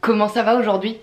Comment ça va aujourd'hui?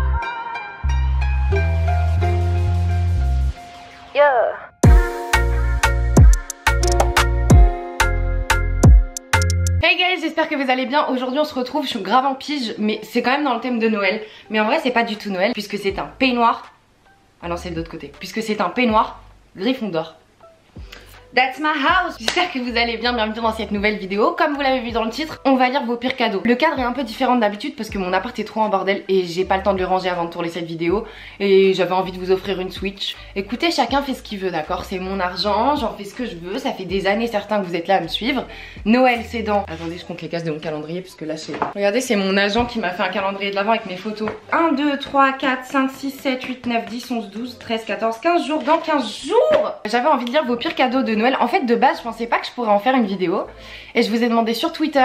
Hey guys, j'espère que vous allez bien. Aujourd'hui on se retrouve, je suis grave en pige, mais c'est quand même dans le thème de Noël. Mais en vrai c'est pas du tout Noël, puisque c'est un peignoir. Ah non, c'est de l'autre côté. Puisque c'est un peignoir Gryffondor. That's my house. J'espère que vous allez bien, bienvenue dans cette nouvelle vidéo. Comme vous l'avez vu dans le titre, on va lire vos pires cadeaux. Le cadre est un peu différent d'habitude parce que mon appart est trop en bordel et j'ai pas le temps de le ranger avant de tourner cette vidéo. Et j'avais envie de vous offrir une Switch. Écoutez, chacun fait ce qu'il veut, d'accord? C'est mon argent, j'en fais ce que je veux. Ça fait des années certains que vous êtes là à me suivre. Noël c'est dans... Attendez, je compte les cases de mon calendrier parce que là c'est... Regardez, c'est mon agent qui m'a fait un calendrier de l'avant avec mes photos. 1, 2, 3, 4, 5, 6, 7, 8, 9, 10, 11, 12, 13, 14, 15 jours. Dans 15 jours, j'avais envie de lire vos pires cadeaux de Noël. En fait, de base, je pensais pas que je pourrais en faire une vidéo. Et je vous ai demandé sur Twitter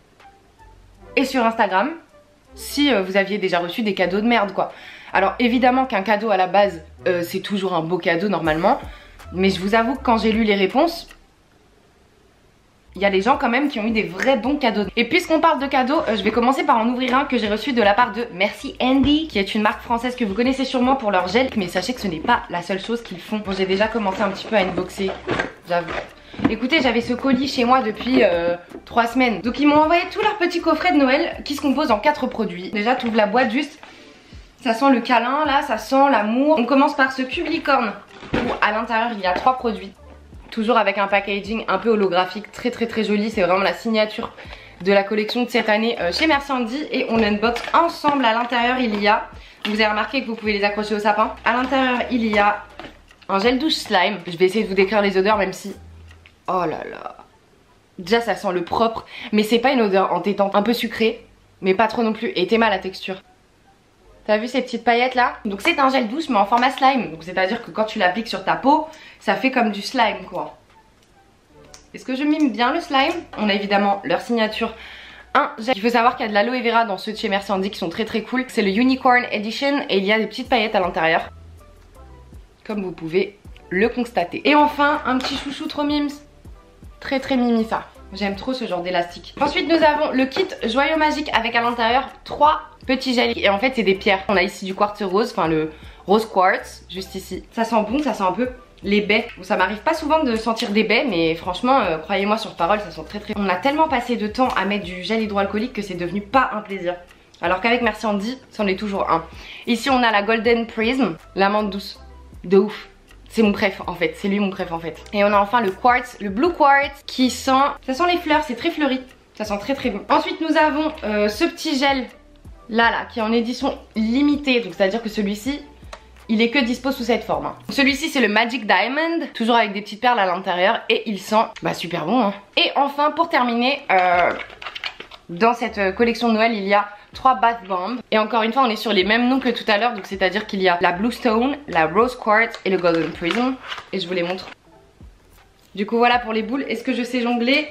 et sur Instagram si vous aviez déjà reçu des cadeaux de merde, quoi. Alors évidemment qu'un cadeau à la base, c'est toujours un beau cadeau normalement. Mais je vous avoue que quand j'ai lu les réponses, il y a des gens quand même qui ont eu des vrais bons cadeaux. Et puisqu'on parle de cadeaux, je vais commencer par en ouvrir un que j'ai reçu de la part de Merci Andy, qui est une marque française que vous connaissez sûrement pour leur gel. Mais sachez que ce n'est pas la seule chose qu'ils font. Bon, j'ai déjà commencé un petit peu à unboxer, j'avoue. Écoutez, j'avais ce colis chez moi depuis 3 semaines. Donc ils m'ont envoyé tout leur petit coffret de Noël qui se compose en 4 produits. Déjà, tu ouvres la boîte juste, ça sent le câlin là, ça sent l'amour. On commence par ce cube licorne où à l'intérieur il y a 3 produits. Toujours avec un packaging un peu holographique, très joli. C'est vraiment la signature de la collection de cette année chez Merci Andy. Et on unbox ensemble. À l'intérieur il y a, vous avez remarqué que vous pouvez les accrocher au sapin. À l'intérieur il y a un gel douche slime. Je vais essayer de vous décrire les odeurs même si... Oh là là. Déjà ça sent le propre, mais c'est pas une odeur entêtante, un peu sucrée, mais pas trop non plus, et t'aimes la texture. T'as vu ces petites paillettes là? Donc c'est un gel douche mais en format slime, donc c'est à dire que quand tu l'appliques sur ta peau, ça fait comme du slime quoi. Est-ce que je mime bien le slime? On a évidemment leur signature. Un gel. Il faut savoir qu'il y a de l'aloe vera dans ceux de chez Merci Andy qui sont très cool. C'est le Unicorn Edition et il y a des petites paillettes à l'intérieur, comme vous pouvez le constater. Et enfin un petit chouchou trop mimes. Très mimi ça. J'aime trop ce genre d'élastique. Ensuite nous avons le kit joyau magique avec à l'intérieur 3 petits gels. Et en fait c'est des pierres. On a ici du quartz rose, enfin le rose quartz juste ici. Ça sent bon, ça sent un peu les baies. Bon, ça m'arrive pas souvent de sentir des baies, mais franchement croyez-moi sur parole ça sent très. On a tellement passé de temps à mettre du gel hydroalcoolique que c'est devenu pas un plaisir. Alors qu'avec Merci Andy c'en est toujours un. Ici on a la Golden Prism, l'amande douce. De ouf. C'est mon préf en fait, c'est lui mon préf en fait. Et on a enfin le quartz, le blue quartz qui sent... Ça sent les fleurs, c'est très fleuri. Ça sent très bon. Ensuite nous avons ce petit gel là qui est en édition limitée. Donc c'est à dire que celui-ci, il est que dispo sous cette forme. Celui-ci c'est le Magic Diamond, toujours avec des petites perles à l'intérieur. Et il sent super bon hein. Et enfin pour terminer, dans cette collection de Noël il y a 3 bath bombs. Et encore une fois on est sur les mêmes noms que tout à l'heure. Donc c'est à dire qu'il y a la Blue Stone, la Rose Quartz et le Golden Prism. Et je vous les montre. Du coup voilà pour les boules. Est-ce que je sais jongler?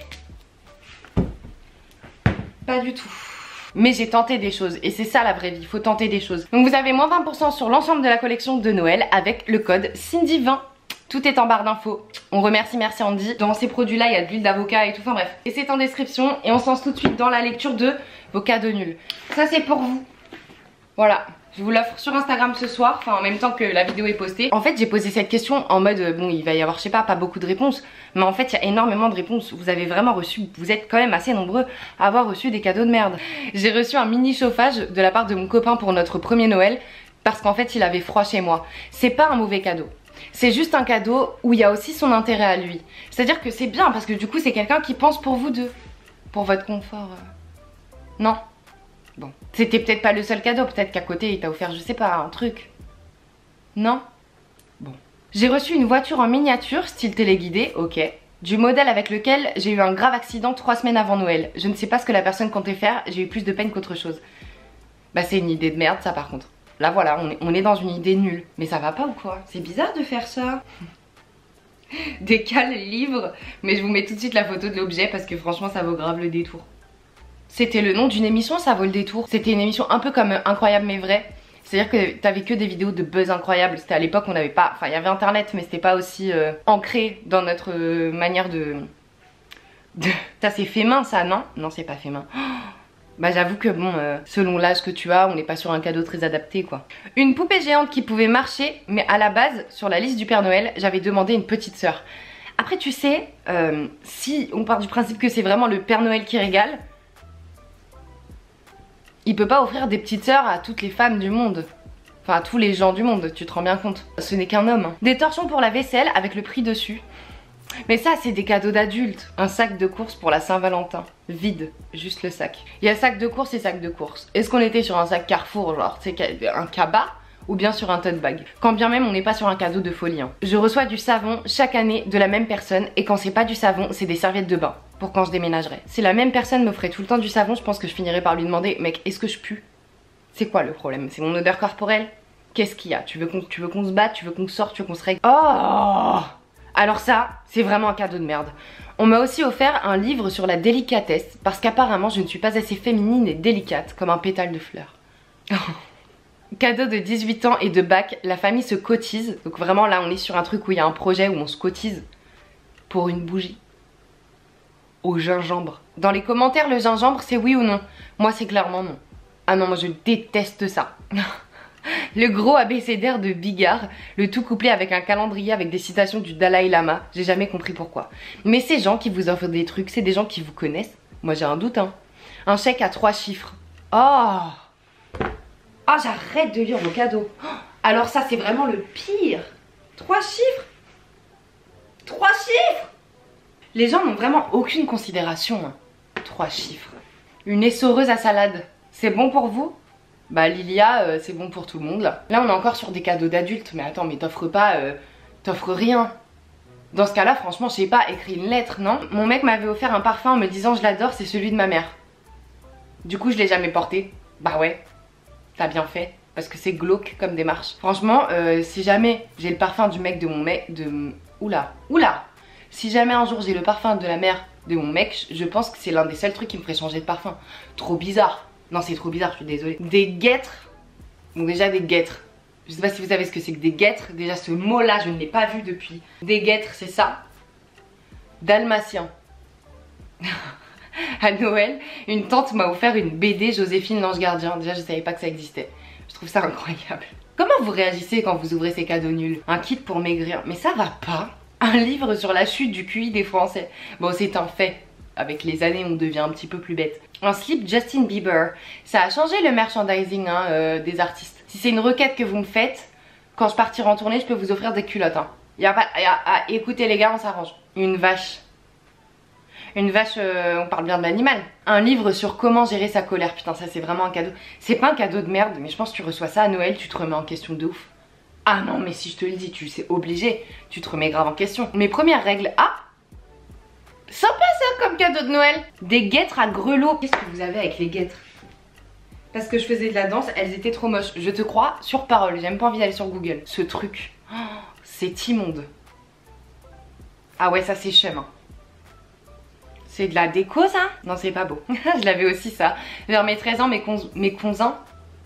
Pas du tout. Mais j'ai tenté des choses et c'est ça la vraie vie, il faut tenter des choses. Donc vous avez moins 20% sur l'ensemble de la collection de Noël avec le code Cindy20. Tout est en barre d'infos. On remercie Merci Andy. Dans ces produits là il y a de l'huile d'avocat et tout, enfin bref. Et c'est en description et on se lance tout de suite dans la lecture de vos cadeaux nuls. Ça c'est pour vous. Voilà, je vous l'offre sur Instagram ce soir, enfin en même temps que la vidéo est postée. En fait j'ai posé cette question en mode bon il va y avoir je sais pas beaucoup de réponses. Mais en fait il y a énormément de réponses. Vous avez vraiment reçu, vous êtes quand même assez nombreux à avoir reçu des cadeaux de merde. J'ai reçu un mini chauffage de la part de mon copain pour notre premier Noël. Parce qu'en fait il avait froid chez moi. C'est pas un mauvais cadeau. C'est juste un cadeau où il y a aussi son intérêt à lui. C'est à dire que c'est bien parce que du coup c'est quelqu'un qui pense pour vous deux. Pour votre confort. Non. Bon. C'était peut-être pas le seul cadeau. Peut-être qu'à côté il t'a offert je sais pas un truc. Non. Bon. J'ai reçu une voiture en miniature style téléguidé. Ok. Du modèle avec lequel j'ai eu un grave accident 3 semaines avant Noël. Je ne sais pas ce que la personne comptait faire. J'ai eu plus de peine qu'autre chose. Bah c'est une idée de merde ça par contre. Là voilà, on est dans une idée nulle. Mais ça va pas ou quoi? C'est bizarre de faire ça. Décale livre. Mais je vous mets tout de suite la photo de l'objet parce que franchement ça vaut grave le détour. C'était le nom d'une émission, ça vaut le détour. C'était une émission un peu comme Incroyable mais vrai. C'est-à-dire que t'avais que des vidéos de buzz incroyable. C'était à l'époque on n'avait pas... Enfin il y avait internet mais c'était pas aussi ancré dans notre manière de... Ça c'est fait main ça, non? Non c'est pas fait main. Oh, Bah j'avoue que bon, selon l'âge que tu as, on n'est pas sur un cadeau très adapté quoi. Une poupée géante qui pouvait marcher, mais à la base, sur la liste du Père Noël, j'avais demandé une petite sœur. Après tu sais, si on part du principe que c'est vraiment le Père Noël qui régale, il peut pas offrir des petites sœurs à toutes les femmes du monde. Enfin à tous les gens du monde, tu te rends bien compte. Ce n'est qu'un homme. Hein. Des torchons pour la vaisselle avec le prix dessus. Mais ça c'est des cadeaux d'adultes. Un sac de course pour la Saint-Valentin. Vide, juste le sac. Il y a sac de course et sac de course. Est-ce qu'on était sur un sac Carrefour, genre c'est un cabas, ou bien sur un tote bag? Quand bien même on n'est pas sur un cadeau de folie. Hein. Je reçois du savon chaque année de la même personne, et quand c'est pas du savon, c'est des serviettes de bain. Pour quand je déménagerai. Si la même personne m'offrait tout le temps du savon, je pense que je finirais par lui demander, mec, est-ce que je pue? C'est quoi le problème? C'est mon odeur corporelle? Qu'est-ce qu'il y a? Tu veux qu'on se batte? Tu veux qu'on sorte? Tu veux qu'on se règle? Oh! Alors ça, c'est vraiment un cadeau de merde. On m'a aussi offert un livre sur la délicatesse, parce qu'apparemment je ne suis pas assez féminine et délicate, comme un pétale de fleur. Cadeau de 18 ans et de bac, la famille se cotise. Donc vraiment là on est sur un truc où il y a un projet où on se cotise pour une bougie. Au gingembre. Dans les commentaires, le gingembre c'est oui ou non? Moi c'est clairement non. Ah non, moi je déteste ça. Le gros abécédaire de Bigard, le tout couplé avec un calendrier avec des citations du Dalai Lama. J'ai jamais compris pourquoi. Mais ces gens qui vous offrent des trucs, c'est des gens qui vous connaissent. Moi j'ai un doute hein. Un chèque à 3 chiffres. Oh! Oh j'arrête de lire vos cadeaux. Alors ça c'est vraiment le pire. 3 chiffres? 3 chiffres? Les gens n'ont vraiment aucune considération. Hein. 3 chiffres. Une essoreuse à salade. C'est bon pour vous? Bah Lilia, c'est bon pour tout le monde là. Là on est encore sur des cadeaux d'adultes. Mais attends, mais t'offres pas, t'offres rien. Dans ce cas là franchement je sais pas, écrit une lettre, non? Mon mec m'avait offert un parfum en me disant je l'adore, c'est celui de ma mère. Du coup je l'ai jamais porté. Bah ouais, t'as bien fait. Parce que c'est glauque comme démarche. Franchement, si jamais j'ai le parfum du mec de mon mec, Oula. Si jamais un jour j'ai le parfum de la mère de mon mec, je pense que c'est l'un des seuls trucs qui me ferait changer de parfum. Trop bizarre. Non c'est trop bizarre, je suis désolée. Des guêtres. Donc déjà des guêtres. Je sais pas si vous savez ce que c'est que des guêtres. Déjà ce mot là je ne l'ai pas vu depuis. Des guêtres c'est ça. Dalmatien. À Noël, une tante m'a offert une BD Joséphine l'ange gardien. Déjà je savais pas que ça existait. Je trouve ça incroyable. Comment vous réagissez quand vous ouvrez ces cadeaux nuls? Un kit pour maigrir. Mais ça va pas. Un livre sur la chute du QI des Français. Bon c'est un fait. Avec les années on devient un petit peu plus bête. Un slip Justin Bieber. Ça a changé le merchandising hein, des artistes. Si c'est une requête que vous me faites, quand je partirai en tournée je peux vous offrir des culottes hein. Écoutez les gars, on s'arrange. Une vache. Une vache, on parle bien de l'animal. Un livre sur comment gérer sa colère. Putain ça c'est vraiment un cadeau. C'est pas un cadeau de merde, mais je pense que tu reçois ça à Noël, tu te remets en question de ouf. Ah non mais si je te le dis, tu sais obligé, tu te remets grave en question. Mes premières règles, sympa ça comme cadeau de Noël. Des guêtres à grelots. Qu'est-ce que vous avez avec les guêtres? Parce que je faisais de la danse, elles étaient trop moches. Je te crois sur parole, j'ai même pas envie d'aller sur Google. Ce truc, c'est immonde. Ah ouais ça c'est chum hein. C'est de la déco ça? Non c'est pas beau. Je l'avais aussi ça. Vers mes 13 ans mes cousins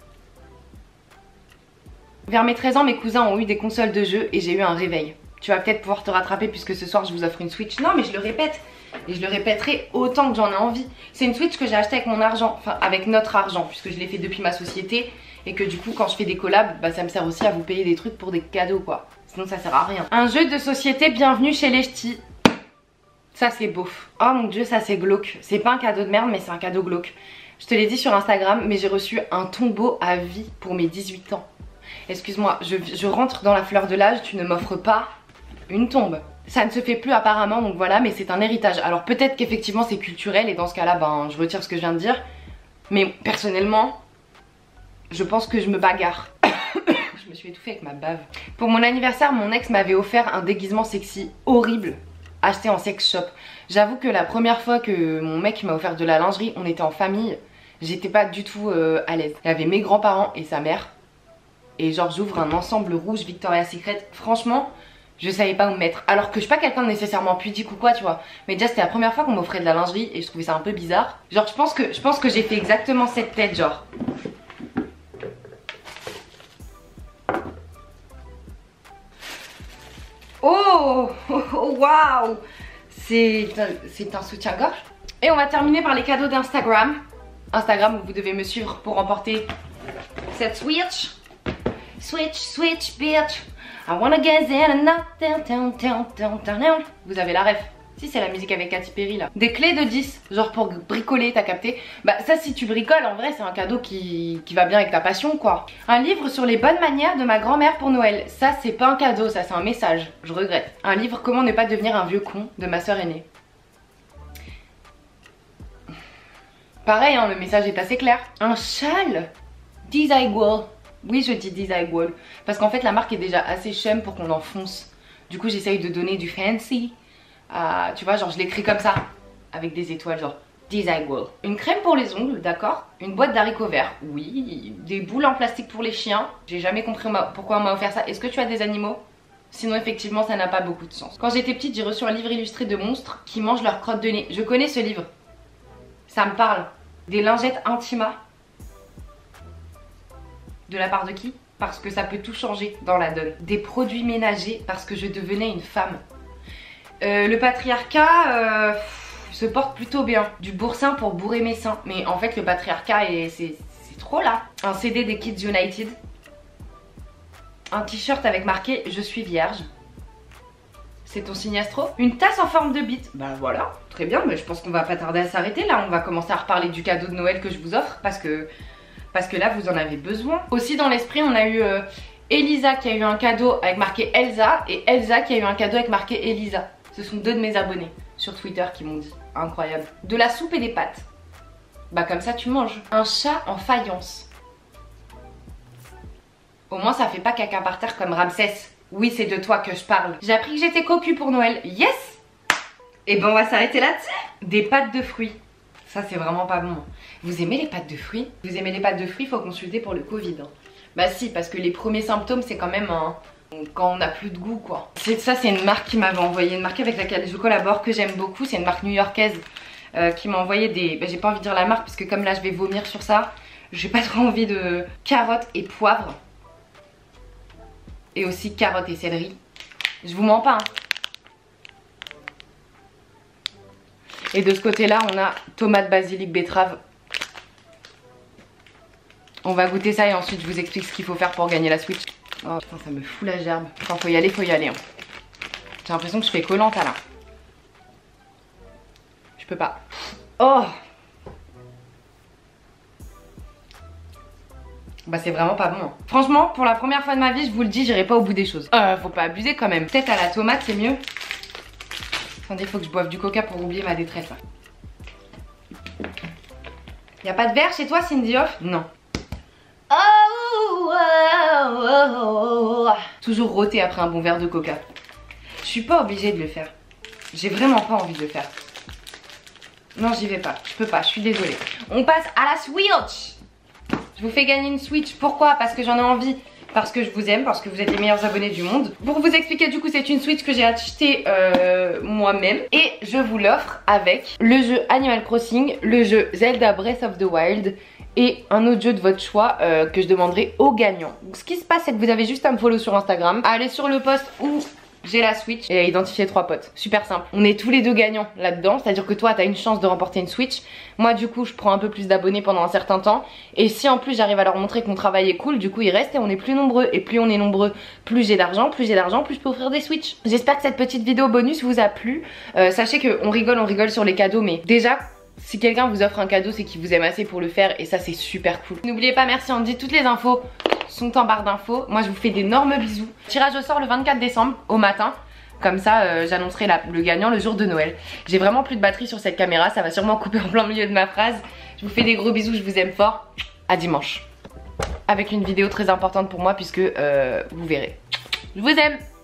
ont eu des consoles de jeux et j'ai eu un réveil. Tu vas peut-être pouvoir te rattraper puisque ce soir je vous offre une Switch. Non mais je le répète. Et je le répéterai autant que j'en ai envie. C'est une Switch que j'ai achetée avec mon argent. Enfin avec notre argent. Puisque je l'ai fait depuis ma société. Et que du coup quand je fais des collabs, bah ça me sert aussi à vous payer des trucs pour des cadeaux quoi. Sinon ça sert à rien. Un jeu de société, bienvenue chez les ch'tis. Ça c'est beauf. Oh mon dieu ça c'est glauque. C'est pas un cadeau de merde mais c'est un cadeau glauque. Je te l'ai dit sur Instagram mais j'ai reçu un tombeau à vie pour mes 18 ans. Excuse-moi, je rentre dans la fleur de l'âge, tu ne m'offres pas une tombe. Ça ne se fait plus apparemment donc voilà, mais c'est un héritage. Alors peut-être qu'effectivement c'est culturel et dans ce cas là ben je retire ce que je viens de dire. Mais personnellement je pense que je me bagarre. Je me suis étouffée avec ma bave. Pour mon anniversaire mon ex m'avait offert un déguisement sexy horrible acheté en sex shop. J'avoue que la première fois que mon mec m'a offert de la lingerie, on était en famille, j'étais pas du tout à l'aise. Il y avait mes grands-parents et sa mère. Et genre j'ouvre un ensemble rouge Victoria's Secret. Franchement je savais pas où me mettre. Alors que je suis pas quelqu'un de nécessairement pudique ou quoi tu vois. Mais déjà c'était la première fois qu'on m'offrait de la lingerie et je trouvais ça un peu bizarre. Genre je pense que j'ai fait exactement cette tête genre. Oh waouh. C'est un soutien-gorge. Et on va terminer par les cadeaux d'Instagram. Instagram où vous devez me suivre pour remporter cette Switch. Switch, bitch. I wanna get in. Vous avez la ref. Si, c'est la musique avec Katy Perry là. Des clés de 10, genre pour bricoler, t'as capté? Bah ça, si tu bricoles, en vrai c'est un cadeau qui va bien avec ta passion quoi. Un livre sur les bonnes manières de ma grand-mère pour Noël. Ça c'est pas un cadeau, ça c'est un message. Je regrette. Un livre comment ne pas devenir un vieux con de ma soeur aînée. Pareil hein, le message est assez clair. Un châle Desigual. Oui je dis Desigual. Parce qu'en fait la marque est déjà assez chum pour qu'on l'enfonce. Du coup j'essaye de donner du fancy. Tu vois genre je l'écris comme ça avec des étoiles genre Desigual. Une crème pour les ongles, d'accord. Une boîte d'haricots verts, oui. Des boules en plastique pour les chiens. J'ai jamais compris pourquoi on m'a offert ça. Est-ce que tu as des animaux? Sinon effectivement ça n'a pas beaucoup de sens. Quand j'étais petite j'ai reçu un livre illustré de monstres qui mangent leurs crottes de nez. Je connais ce livre. Ça me parle. Des lingettes Intima. De la part de qui? Parce que ça peut tout changer dans la donne. Des produits ménagers parce que je devenais une femme. Le patriarcat se porte plutôt bien. Du boursin pour bourrer mes seins. Mais en fait le patriarcat c'est trop là. Un CD des Kids United. Un t-shirt avec marqué je suis vierge. C'est ton signe astro. Une tasse en forme de bite. Bah voilà, très bien, mais je pense qu'on va pas tarder à s'arrêter là. On va commencer à reparler du cadeau de Noël que je vous offre parce que là vous en avez besoin. Aussi dans l'esprit on a eu Elisa qui a eu un cadeau avec marqué Elsa et Elsa qui a eu un cadeau avec marqué Elisa. Ce sont deux de mes abonnés sur Twitter qui m'ont dit. Incroyable. De la soupe et des pâtes. Bah comme ça tu manges. Un chat en faïence. Au moins ça fait pas caca par terre comme Ramsès. Oui c'est de toi que je parle. J'ai appris que j'étais cocu pour Noël. Yes. Et ben on va s'arrêter là-dessus. Des pâtes de fruits. Ça c'est vraiment pas bon. Vous aimez les pâtes de fruits? Vous aimez les pâtes de fruits? Faut consulter pour le Covid. Bah si parce que les premiers symptômes c'est quand même quand on n'a plus de goût quoi. Ça c'est une marque qui m'avait envoyé, une marque avec laquelle je collabore que j'aime beaucoup, c'est une marque new-yorkaise qui m'a envoyé des... Bah, j'ai pas envie de dire la marque parce que comme là je vais vomir sur ça, j'ai pas trop envie de carottes et poivre. Et aussi carottes et céleri. Je vous mens pas hein. Et de ce côté là on a tomate, basilic, betterave. On va goûter ça et ensuite je vous explique ce qu'il faut faire pour gagner la Switch. Oh putain ça me fout la gerbe. Enfin faut y aller hein. J'ai l'impression que je fais Koh-Lanta là. Je peux pas. Oh. Bah c'est vraiment pas bon hein. Franchement pour la première fois de ma vie je vous le dis j'irai pas au bout des choses. Faut pas abuser quand même. Peut-être à la tomate c'est mieux. Attendez faut que je boive du coca pour oublier ma détresse là. Y'a pas de verre chez toi Cindy Off? Non. Toujours rôter après un bon verre de coca. Je suis pas obligée de le faire. J'ai vraiment pas envie de le faire. Non j'y vais pas, je peux pas, je suis désolée. On passe à la Switch. Je vous fais gagner une Switch, pourquoi? Parce que j'en ai envie, parce que je vous aime, parce que vous êtes les meilleurs abonnés du monde. Pour vous expliquer du coup c'est une Switch que j'ai achetée moi-même. Et je vous l'offre avec le jeu Animal Crossing, le jeu Zelda Breath of the Wild et un autre jeu de votre choix que je demanderai aux gagnants. Donc ce qui se passe c'est que vous avez juste à me follow sur Instagram, à aller sur le post où j'ai la Switch et à identifier 3 potes. Super simple. On est tous les deux gagnants là-dedans. C'est à dire que toi t'as une chance de remporter une Switch. Moi du coup je prends un peu plus d'abonnés pendant un certain temps. Et si en plus j'arrive à leur montrer que mon travail est cool, du coup ils restent et on est plus nombreux. Et plus on est nombreux, plus j'ai d'argent, plus je peux offrir des Switch. J'espère que cette petite vidéo bonus vous a plu. Sachez qu'on rigole sur les cadeaux, mais déjà si quelqu'un vous offre un cadeau c'est qu'il vous aime assez pour le faire et ça c'est super cool. N'oubliez pas, merci Andy, toutes les infos sont en barre d'infos. Moi je vous fais d'énormes bisous. Tirage au sort le 24 décembre au matin. Comme ça j'annoncerai le gagnant le jour de Noël. J'ai vraiment plus de batterie sur cette caméra, ça va sûrement couper en plein milieu de ma phrase. Je vous fais des gros bisous, je vous aime fort. À dimanche. Avec une vidéo très importante pour moi puisque vous verrez. Je vous aime.